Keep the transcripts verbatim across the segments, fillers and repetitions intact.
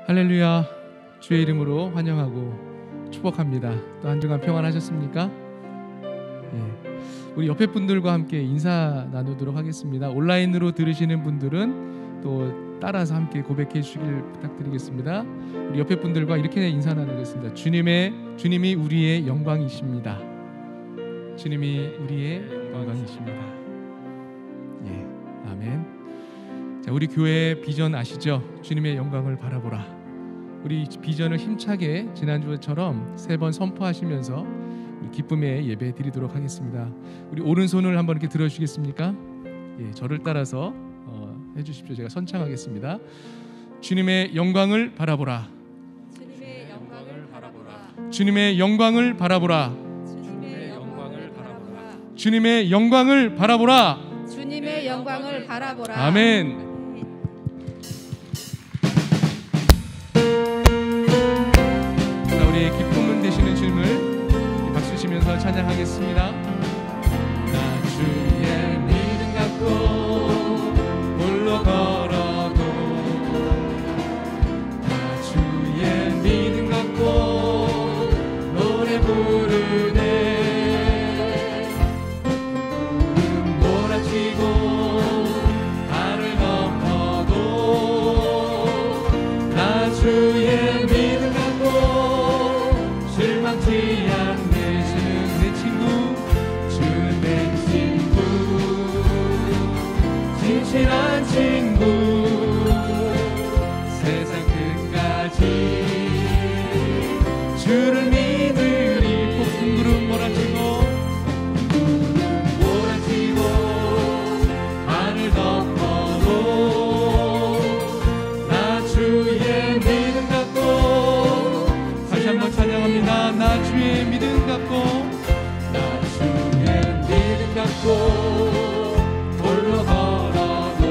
할렐루야. 주의 이름으로 환영하고 축복합니다. 또 한 주간 평안하셨습니까? 예. 우리 옆에 분들과 함께 인사 나누도록 하겠습니다. 온라인으로 들으시는 분들은 또 따라서 함께 고백해 주시길 부탁드리겠습니다. 우리 옆에 분들과 이렇게 인사 나누겠습니다. 주님의 주님이 우리의 영광이십니다. 주님이 우리의 영광이십니다. 예, 아멘. 자, 우리 교회 비전 아시죠? 주님의 영광을 바라보라. 우리 비전을 힘차게 지난주처럼 세 번 선포하시면서 우리 기쁨의 예배 드리도록 하겠습니다. 우리 오른손을 한번 이렇게 들어주시겠습니까? 예, 저를 따라서 어, 해주십시오. 제가 선창하겠습니다. 주님의 영광을 바라보라. 주님의 영광을 바라보라. 주님의 영광을 바라보라. 주님의 영광을 바라보라. 주님의 영광을 바라보라. 주님의 영광을 바라보라. 아멘. 자, 우리 기쁨은 되시는 주님을 박수 치면서 찬양하겠습니다. 나 주의 믿음 갖고 홀로 걸어도, 나 주의 믿음 갖고 노래 부르네. 구름 몰아치고 달을 덮어도 나 주의 믿음 갖고 실망치 않네. 주는 내 친구, 주는 내 친구, 진실한 친구, 세상 끝까지 주를 믿으리. 폭풍 구름 몰아치고 구름 몰아치고 하늘 덮어도 나 주의 믿음 갖고, 다시 한번 찬양합니다. 나 주의 믿음 갖고, 나 주의 믿음 갖고 홀로 걸어도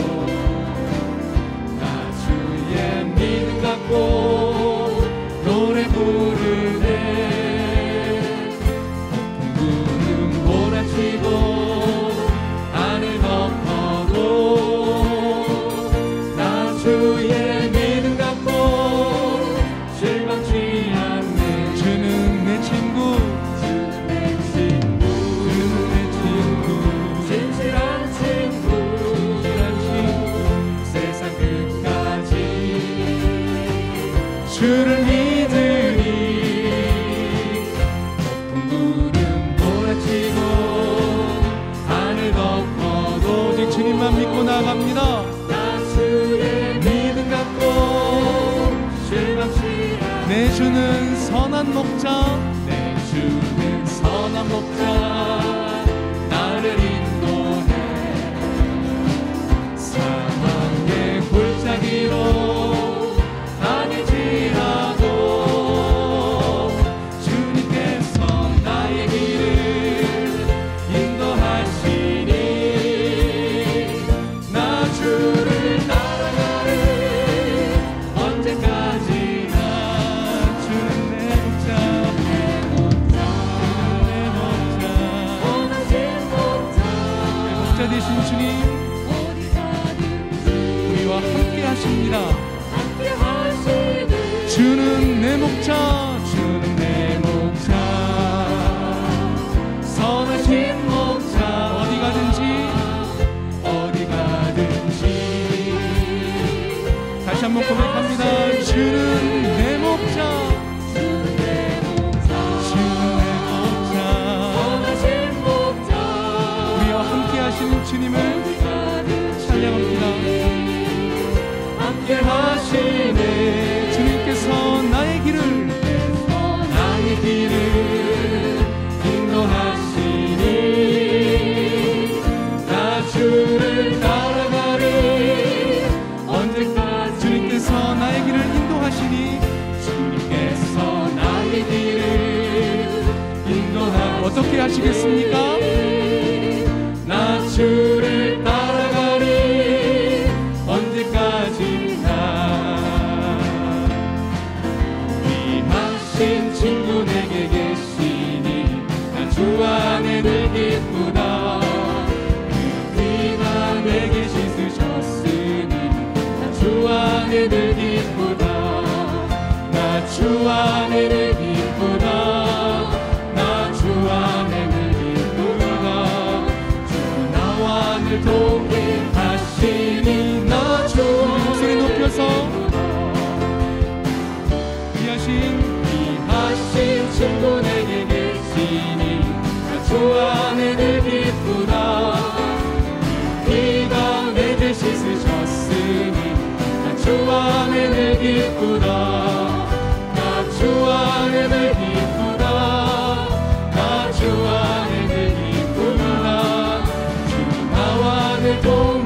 나 주의 믿음 갖고 노래 부르네. 구름 몰아치고 하늘 덮어도 나 주의 믿음 갖고 실망치 않네. 주는 내 친구, 주는 내 친구, 주는 내 친구, 진실한 친구, 진실한 친구, 세상 끝까지 주를 믿으리. 높은 구름 몰아치고 하늘 덮어도 오직 주님만 믿고 나갑니다. 나 주의 믿음 갖고 실망치 않네. 내 주는 선한 목자, 내 주는 선한 목자, 나를 인도해. 사망의 골짜기로 다니지라도 주님께서 나의 길을 인도하시니 나 주를 따라가리. 언제까지나 주는 내 목자, 내 목자, 내 목자, 원하신 목자, 내 목자 되신 주님, 어디 가든지 우리와 함께 하십니다. 함께 하시는 주는 내 목자, 주는 내 목자, 선하신 목자, 어디 가든지, 어디 가든지. 다시 한번 고백합니다. 주는 내 목자, 주는 내 목자, 주는 내 목자, 원하신 목자, 우리와 함께 하시는 주님을 찬양합니다. 함께 하시네. 주님께서 나의 길을, 나의 길을 인도하시니 나 주를 따라가리. 언제까지 주님께서 나의 길을 인도하시니, 주님께서 나의 길을 인도하시니 어떻게 하시겠습니까? 나 주를 따라가리. 언제까지나 귀하신 친구 내게 계시니 나 주 안에 늘 기쁘다. 그 피가 내게 씻으셨으니 나 주 안에 늘 기쁘다. 주 안에 늘 기쁘다. 나 주 안에 늘 기쁘다. 주 나와 늘 동행하시니 나 주 목소리 높여서 귀하신 귀하신 친구 내게 계시니 나 주 안에 늘 기쁘다. 피가 내 죄 씻으셨으니 나 주 안에 늘 기쁘다. 나 주 안에 늘 기쁘다. 나 주 안에 늘 기쁘다. 주 나와 늘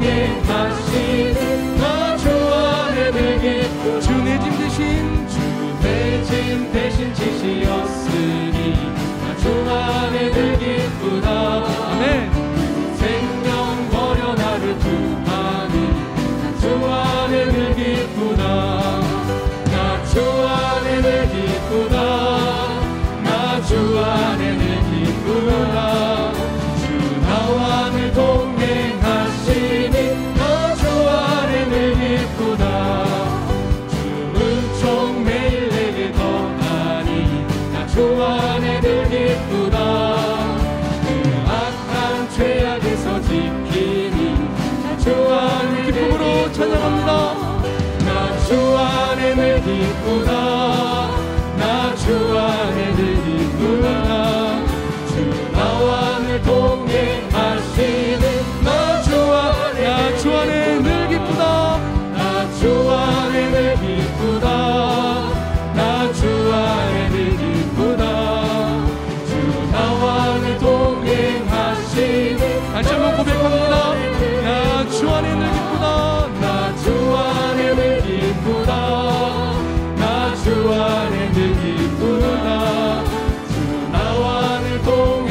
동행하시니 나 주 안에 늘 기쁘다. 주 내 짐 대신 주 내 짐 대신 지시었으니 나 주 안에 늘 기쁘다. 아멘. 생명 버려 나를 구하니 나 주 안에 늘 기쁘다. 나 주 안에 늘 기쁘다. 나 주 안에 늘 기쁘다. 주 나와 늘 동행하시니 나 주 안에 늘 기쁘다. 주 은총 매일 내게 더하니 나 주 안에 늘 기쁘다. 그 악한 죄악에서 지키니 나 주 안에 기쁨으로 찬양합니다. 나 주 안에 늘 기쁘다. 나 주 안에 늘 기쁘다. 주 나와 늘 동행하시니 나 주 안에 나 주 안에 늘 기쁘다. 나 주 안에 늘 기쁘다. 나 주 안에 늘 기쁘다. 주 나와 늘 동행하시니 다시 한번 고백합니다. 나 주 안에 늘 기쁘다. 나 주 안에 늘 기쁘다. 나 주 안에 늘 기쁘다. 주 나와 늘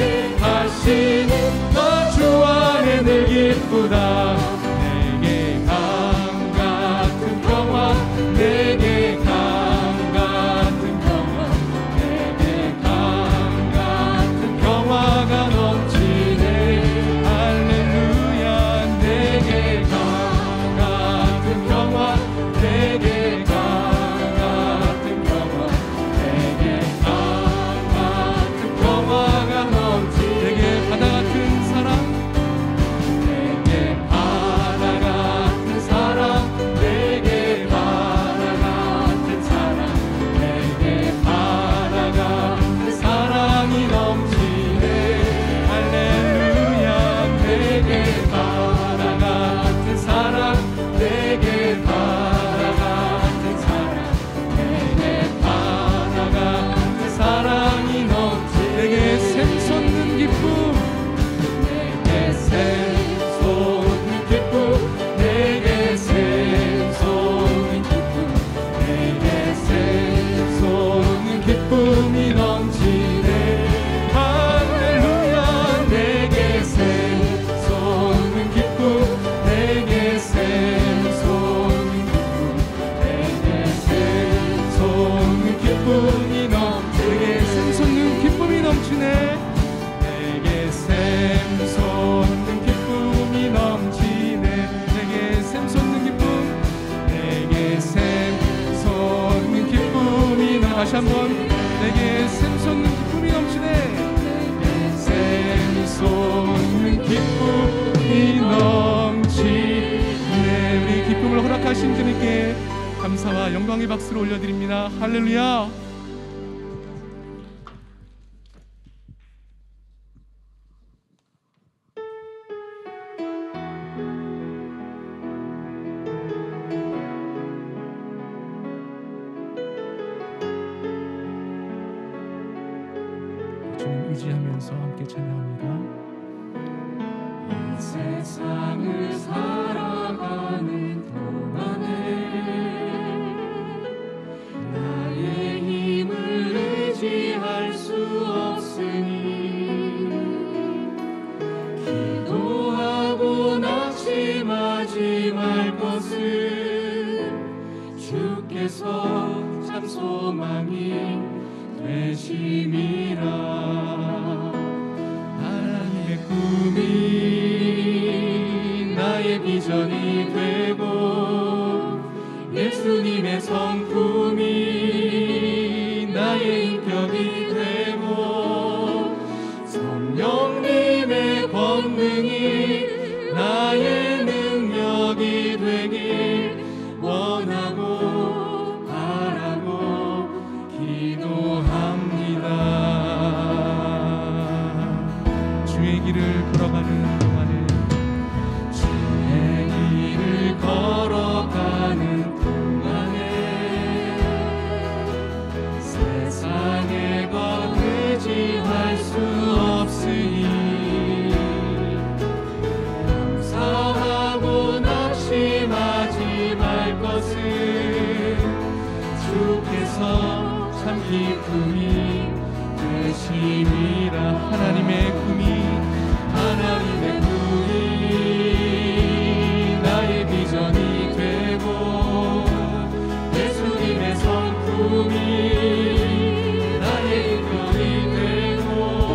동행하시니 나 주 안에 늘 기쁘다. 내게 강 같은 평화 내게 강 같은 평화 내게 강 같은 평화가 넘치네. 할렐루야. 내게 강 같은 평화 내게 강 같은 평화 내게 강 같은 평화가 넘치네. 내게 바다 같은 사랑, 내게 바다 같은 사랑 내게 바다 같은 사랑 내게 바다 같은 사랑이 넘치네. 할렐루야. 내게 바다 같은 사랑 내게 바다 같은 사랑 내게 바다 같은 사랑이 넘치네. 내게 샘솟는 기쁨, 내게 샘솟는 기쁨 내게 샘솟는 기쁨 내게 샘솟는 기쁨이 넘치네. 할렐루야. 내게 샘솟는 기쁨 내게 샘솟는 기쁨 내게 샘솟는 기쁨이 넘치네. 내게 샘솟는 기쁨이 넘치네. 내게 샘솟는 기쁨이 넘치네. 내게 샘솟는 기쁨, 내게 샘솟는 기쁨이 다시 한번 내게 샘솟는 기쁨이 넘치네. 내게 샘솟는 기쁨이 넘치네. 우리 기쁨을 허락하신 주님께 감사와 영광의 박수를 올려드립니다. 할렐루야. 주님 의지하면서 함께 찬양합니다. 이 세상을 살아가는 동안에 나의 힘을 의지할 수 없으니 기도하고 낙심하지 말 것은 주께서 참 소망이 되심이라. 하나님의 꿈이 나의 비전이 되고 예수님의 성품이 나의 인격이 되고 성령님의 권능이 나의 능력이 되길 원하고 바라고 기도합니다. 주의 길을 걸어가는 동안에 주의 길을 걸어가는 동안에 세상의 것 의지할 수 없으니 감사하고 낙심하지 말 것을 주께서 참 기쁨이 되심이라. 하나님의 꿈이 하나님의 꿈이 나의 비전이 되고 예수님의 성품이 나의 인격이 되고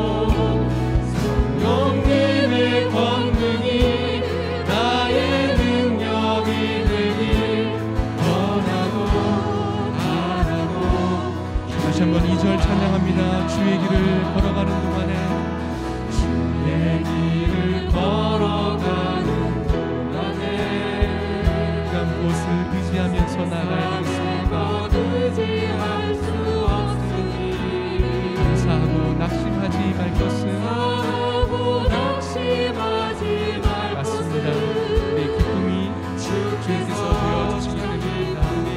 성령님의 권능이 나의 능력이 되길 원하고 바라고. 다시 한번 이 절 찬양합니다. 주의 길을 걸어가는 동안에 주의 길을 걸어가는 동안에 그 곳을 의지하면서 나아가야 되겠습니다. 의지할 수 없으니 감사하고 낙심하지 말 것은 감사하고 낙심하지 말 맞습니다. 것은 우리 기쁨이 주께서 되어주시기 때문입니다.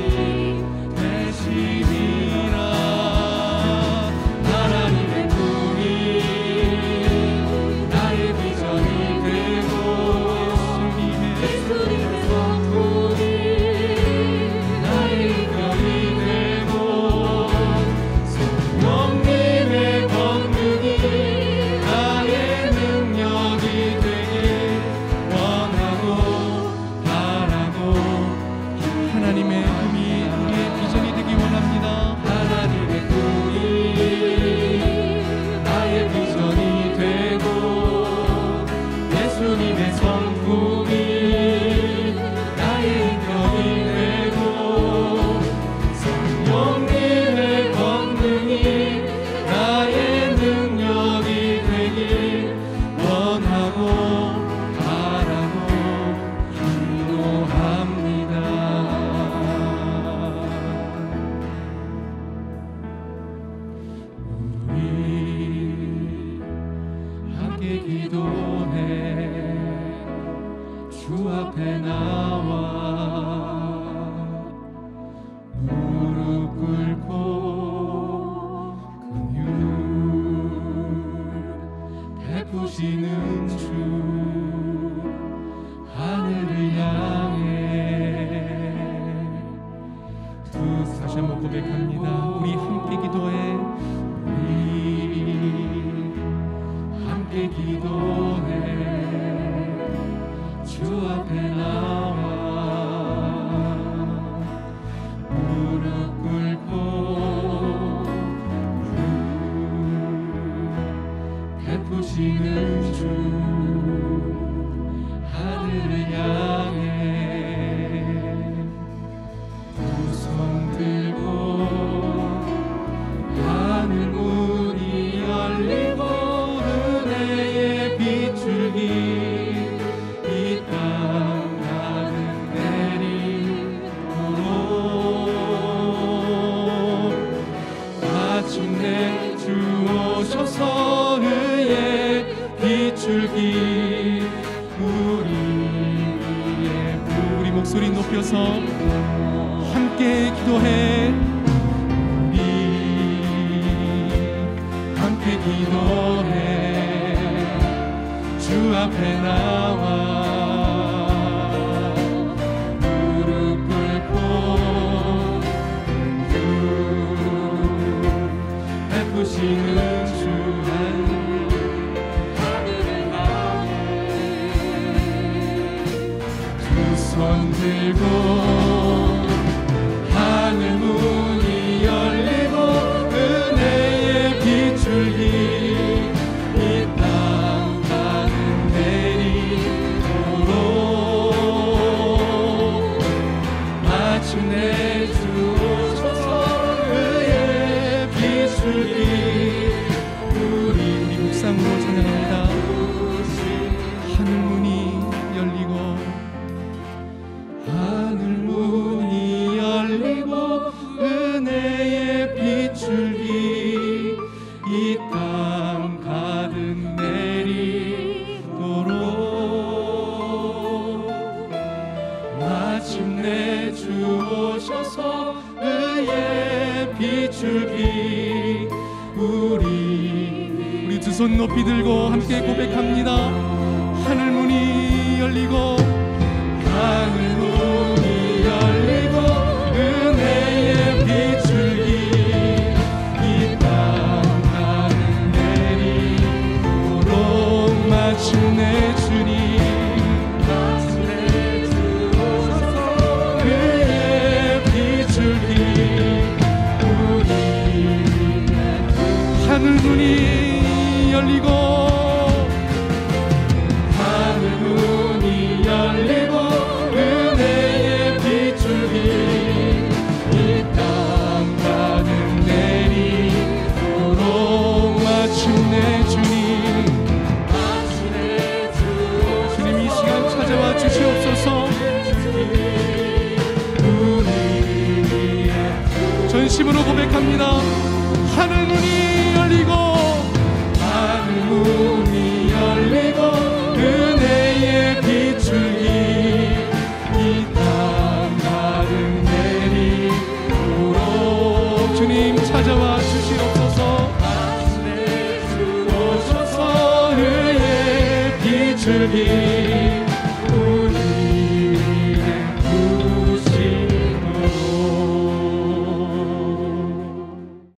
되심이라. 하나님의 꿈이 나의 비전이 되고 예수님의 성품이 나의 인격이 되고 성령님의 권능이 나의 능력이 되길 원하고 바라고. 하나님의 꿈이 우리의 비전이 되기 원합니다. 하나님의 꿈이 나의 비전이 되고 예수님의 성품이 나의 인격이 되고 성령님의 권능이 나의 능력이 되길 원하고 바라고 기도합니다. 우리 함께 기도해 주 앞에 나와 무릎 꿇고 긍휼 베푸시는 주 하늘을 향해 두 다시 한번 고백합니다. 우리 함께 기도해 우리 함께 기도해 주 앞에 나와 무릎 꿇고 베푸시는 주 하늘을 향해 두 손 들고 하늘 문이 열리고 은혜의 비출기 이 땅 가득 내리도록 마침내 주 오셔서 의의 비출기 우리 위에 우리 목소리 높여서 함께 기도해. 우리 함께 기도해 주 앞에 나와 무릎 꿇고 긍휼 베푸시는 주 하늘을 향해 두 손 들고 하늘 문이 열리고 은혜의 비출기 이 땅 가득 내리도록 주옵소서. 의의 비출기 우리 우리 두 손 높이 들고 함께 고백합니다. 하늘 문이 열리고 하늘 문이 열리고 은혜의 비출기 이 땅 가는 내리도록 마침내 주님 마침내 주옵소서. 의의 비출기 우리 하늘 문이 열리고 하늘 문이 열리고 은혜의 비출기 이 땅 가득 내리도록 마침내 주님 마침내 주옵소서. 주님 이 시간 찾아와 주시옵소서. 우리 전심으로 고백합니다. 하늘 문이 열리고 하늘 문이 열리고 은혜의 비출기 이 땅 가득 내리도록 주님 찾아와 주시옵소서. 마침내 주옵소서. 의의 비출기